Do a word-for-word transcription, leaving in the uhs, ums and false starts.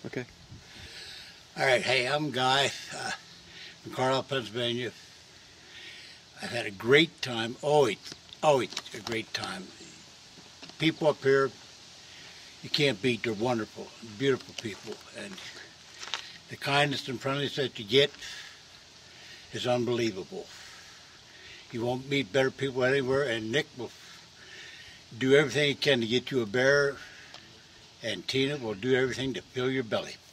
Okay. All right, hey, I'm Guy uh, from Carlisle, Pennsylvania. I've had a great time, always, always a great time. People up here, you can't beat. They're wonderful, beautiful people, and the kindness and friendliness that you get is unbelievable. You won't meet better people anywhere, and Nick will do everything he can to get you a bear, and Tina will do everything to fill your belly.